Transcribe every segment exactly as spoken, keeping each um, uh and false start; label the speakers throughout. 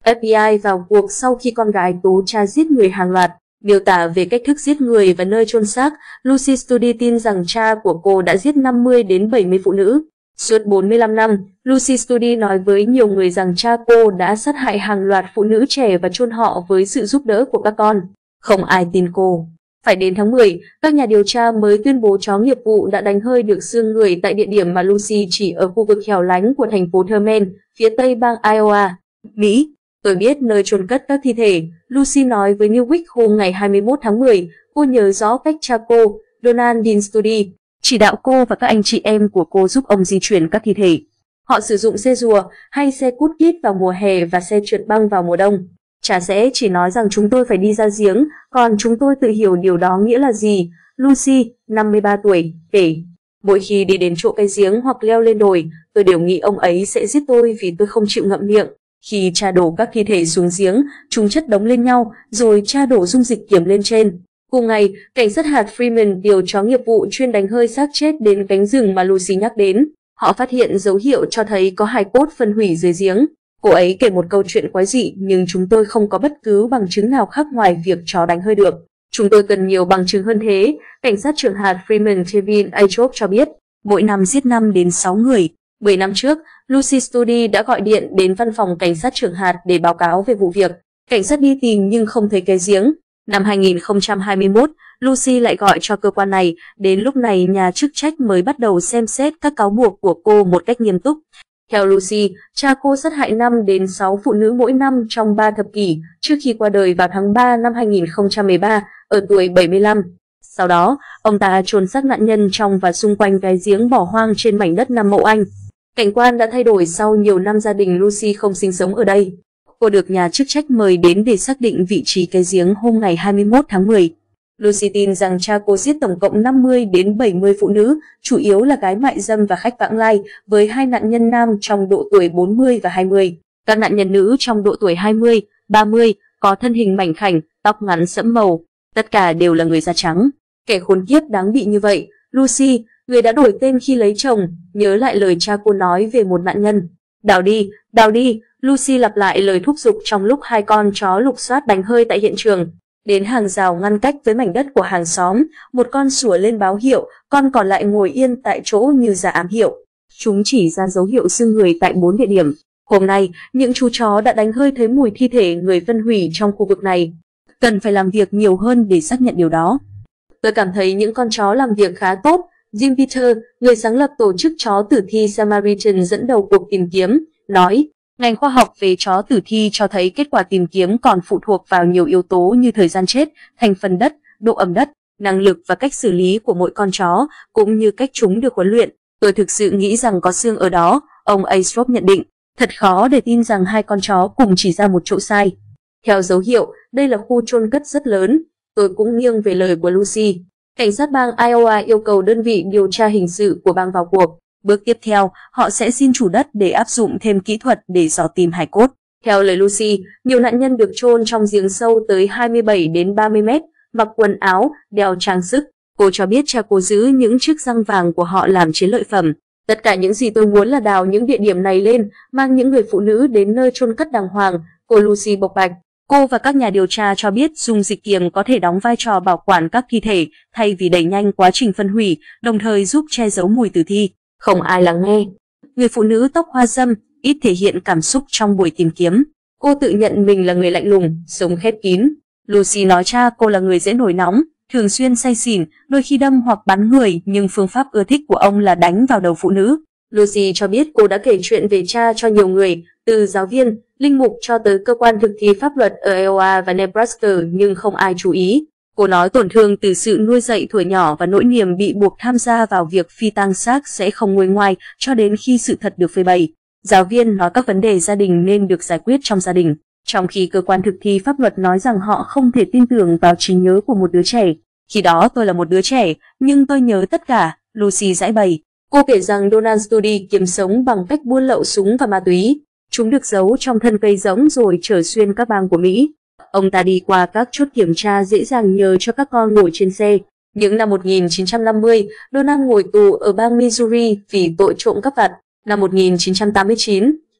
Speaker 1: ép bê i vào cuộc sau khi con gái tố cha giết người hàng loạt. Miêu tả về cách thức giết người và nơi chôn xác, Lucy Studi tin rằng cha của cô đã giết năm mươi đến bảy mươi phụ nữ. Suốt bốn mươi lăm năm, Lucy Studi nói với nhiều người rằng cha cô đã sát hại hàng loạt phụ nữ trẻ và chôn họ với sự giúp đỡ của các con. Không ai tin cô. Phải đến tháng mười, các nhà điều tra mới tuyên bố chó nghiệp vụ đã đánh hơi được xương người tại địa điểm mà Lucy chỉ ở khu vực hẻo lánh của thành phố Thurman, phía tây bang Iowa, Mỹ. Tôi biết nơi chôn cất các thi thể, Lucy nói với Newsweek hôm ngày hai mươi mốt tháng mười. Cô nhớ rõ cách cha cô, Donald Dean Studi, chỉ đạo cô và các anh chị em của cô giúp ông di chuyển các thi thể. Họ sử dụng xe rùa hay xe cút kít vào mùa hè và xe trượt băng vào mùa đông. Cha sẽ chỉ nói rằng chúng tôi phải đi ra giếng, còn chúng tôi tự hiểu điều đó nghĩa là gì. Lucy, năm mươi ba tuổi, kể. Mỗi khi đi đến chỗ cái giếng hoặc leo lên đồi, tôi đều nghĩ ông ấy sẽ giết tôi vì tôi không chịu ngậm miệng. Khi cha đổ các thi thể xuống giếng, chúng chất đống lên nhau, rồi cha đổ dung dịch kiểm lên trên. Cùng ngày, cảnh sát hạt Freeman điều chó nghiệp vụ chuyên đánh hơi xác chết đến cánh rừng mà Lucy nhắc đến. Họ phát hiện dấu hiệu cho thấy có hài cốt phân hủy dưới giếng. Cô ấy kể một câu chuyện quái dị, nhưng chúng tôi không có bất cứ bằng chứng nào khác ngoài việc chó đánh hơi được. Chúng tôi cần nhiều bằng chứng hơn thế, cảnh sát trưởng hạt Freeman Kevin Achob cho biết. Mỗi năm giết năm đến sáu người. mười năm trước, Lucy Studi đã gọi điện đến văn phòng cảnh sát trưởng hạt để báo cáo về vụ việc. Cảnh sát đi tìm nhưng không thấy cái giếng. Năm hai nghìn không trăm hai mươi mốt, Lucy lại gọi cho cơ quan này. Đến lúc này, nhà chức trách mới bắt đầu xem xét các cáo buộc của cô một cách nghiêm túc. Theo Lucy, cha cô sát hại năm đến sáu phụ nữ mỗi năm trong ba thập kỷ trước khi qua đời vào tháng ba năm hai nghìn không trăm mười ba, ở tuổi bảy mươi lăm. Sau đó, ông ta chôn xác nạn nhân trong và xung quanh cái giếng bỏ hoang trên mảnh đất Nam Mậu Anh. Cảnh quan đã thay đổi sau nhiều năm gia đình Lucy không sinh sống ở đây. Cô được nhà chức trách mời đến để xác định vị trí cái giếng hôm ngày hai mươi mốt tháng mười. Lucy tin rằng cha cô giết tổng cộng năm mươi đến bảy mươi phụ nữ, chủ yếu là gái mại dâm và khách vãng lai, với hai nạn nhân nam trong độ tuổi bốn mươi và hai mươi. Các nạn nhân nữ trong độ tuổi hai mươi, ba mươi, có thân hình mảnh khảnh, tóc ngắn sẫm màu. Tất cả đều là người da trắng. Kẻ khốn kiếp đáng bị như vậy, Lucy, người đã đổi tên khi lấy chồng, nhớ lại lời cha cô nói về một nạn nhân. Đào đi, đào đi, Lucy lặp lại lời thúc giục trong lúc hai con chó lục soát đánh hơi tại hiện trường. Đến hàng rào ngăn cách với mảnh đất của hàng xóm, một con sủa lên báo hiệu, con còn lại ngồi yên tại chỗ như ra ám hiệu. Chúng chỉ ra dấu hiệu xương người tại bốn địa điểm. Hôm nay, những chú chó đã đánh hơi thấy mùi thi thể người phân hủy trong khu vực này. Cần phải làm việc nhiều hơn để xác nhận điều đó. Tôi cảm thấy những con chó làm việc khá tốt. Jim Peter, người sáng lập tổ chức chó tử thi Samaritan dẫn đầu cuộc tìm kiếm, nói, ngành khoa học về chó tử thi cho thấy kết quả tìm kiếm còn phụ thuộc vào nhiều yếu tố như thời gian chết, thành phần đất, độ ẩm đất, năng lực và cách xử lý của mỗi con chó, cũng như cách chúng được huấn luyện. Tôi thực sự nghĩ rằng có xương ở đó, ông Astrop nhận định. Thật khó để tin rằng hai con chó cùng chỉ ra một chỗ sai. Theo dấu hiệu, đây là khu chôn cất rất lớn. Tôi cũng nghiêng về lời của Lucy. Cảnh sát bang Iowa yêu cầu đơn vị điều tra hình sự của bang vào cuộc. Bước tiếp theo, họ sẽ xin chủ đất để áp dụng thêm kỹ thuật để dò tìm hài cốt. Theo lời Lucy, nhiều nạn nhân được chôn trong giếng sâu tới hai mươi bảy đến ba mươi mét, mặc quần áo, đeo trang sức. Cô cho biết cha cô giữ những chiếc răng vàng của họ làm chiến lợi phẩm. Tất cả những gì tôi muốn là đào những địa điểm này lên, mang những người phụ nữ đến nơi chôn cất đàng hoàng, cô Lucy bộc bạch. Cô và các nhà điều tra cho biết dung dịch kiềm có thể đóng vai trò bảo quản các thi thể thay vì đẩy nhanh quá trình phân hủy, đồng thời giúp che giấu mùi tử thi. Không ai lắng nghe. Người phụ nữ tóc hoa râm, ít thể hiện cảm xúc trong buổi tìm kiếm. Cô tự nhận mình là người lạnh lùng, sống khép kín. Lucy nói cha cô là người dễ nổi nóng, thường xuyên say xỉn, đôi khi đâm hoặc bắn người, nhưng phương pháp ưa thích của ông là đánh vào đầu phụ nữ. Lucy cho biết cô đã kể chuyện về cha cho nhiều người, từ giáo viên, linh mục cho tới cơ quan thực thi pháp luật ở Iowa và Nebraska, nhưng không ai chú ý. Cô nói tổn thương từ sự nuôi dạy thuở nhỏ và nỗi niềm bị buộc tham gia vào việc phi tang xác sẽ không nguôi ngoai cho đến khi sự thật được phơi bày. Giáo viên nói các vấn đề gia đình nên được giải quyết trong gia đình, trong khi cơ quan thực thi pháp luật nói rằng họ không thể tin tưởng vào trí nhớ của một đứa trẻ. Khi đó tôi là một đứa trẻ, nhưng tôi nhớ tất cả, Lucy giải bày. Cô kể rằng Donald Studi kiếm sống bằng cách buôn lậu súng và ma túy. Chúng được giấu trong thân cây rỗng rồi chở xuyên các bang của Mỹ. Ông ta đi qua các chốt kiểm tra dễ dàng nhờ cho các con ngồi trên xe. Những năm một nghìn chín trăm năm mươi, Donald ngồi tù ở bang Missouri vì tội trộm cắp vặt. Năm một nghìn chín trăm tám mươi chín,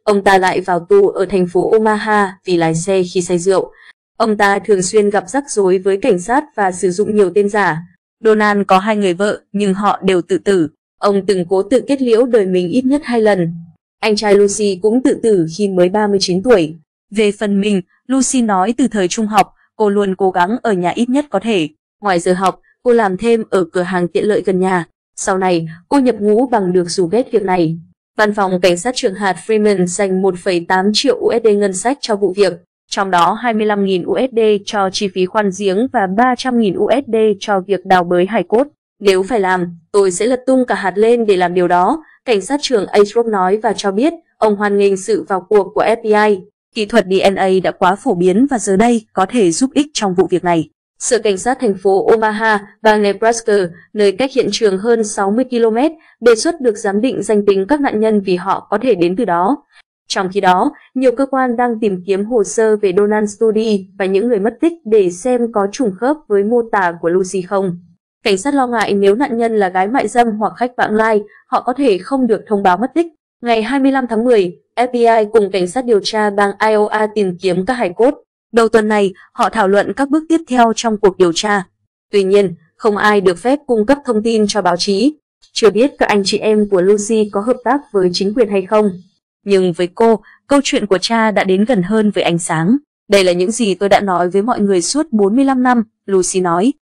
Speaker 1: Ông ta lại vào tù ở thành phố Omaha vì lái xe khi say rượu. Ông ta thường xuyên gặp rắc rối với cảnh sát và sử dụng nhiều tên giả. Donald có hai người vợ nhưng họ đều tự tử. Ông từng cố tự kết liễu đời mình ít nhất hai lần. Anh trai Lucy cũng tự tử khi mới ba mươi chín tuổi. Về phần mình, Lucy nói từ thời trung học, cô luôn cố gắng ở nhà ít nhất có thể. Ngoài giờ học, cô làm thêm ở cửa hàng tiện lợi gần nhà. Sau này, cô nhập ngũ bằng được dù ghét việc này. Văn phòng cảnh sát trưởng hạt Freeman dành một phẩy tám triệu u ét đê ngân sách cho vụ việc, trong đó hai mươi lăm nghìn u ét đê cho chi phí khoan giếng và ba trăm nghìn u ét đê cho việc đào bới hài cốt. Nếu phải làm, tôi sẽ lật tung cả hạt lên để làm điều đó, cảnh sát trưởng Astrop nói và cho biết ông hoan nghênh sự vào cuộc của ép bê i. Kỹ thuật đê en a đã quá phổ biến và giờ đây có thể giúp ích trong vụ việc này. Sở cảnh sát thành phố Omaha, bang Nebraska, nơi cách hiện trường hơn sáu mươi ki lô mét, đề xuất được giám định danh tính các nạn nhân vì họ có thể đến từ đó. Trong khi đó, nhiều cơ quan đang tìm kiếm hồ sơ về Donald Studi và những người mất tích để xem có trùng khớp với mô tả của Lucy không. Cảnh sát lo ngại nếu nạn nhân là gái mại dâm hoặc khách vãng lai, họ có thể không được thông báo mất tích. Ngày hai mươi lăm tháng mười, ép bê i cùng cảnh sát điều tra bang Iowa tìm kiếm các hài cốt. Đầu tuần này, họ thảo luận các bước tiếp theo trong cuộc điều tra. Tuy nhiên, không ai được phép cung cấp thông tin cho báo chí. Chưa biết các anh chị em của Lucy có hợp tác với chính quyền hay không. Nhưng với cô, câu chuyện của cha đã đến gần hơn với ánh sáng. Đây là những gì tôi đã nói với mọi người suốt bốn mươi lăm năm, Lucy nói.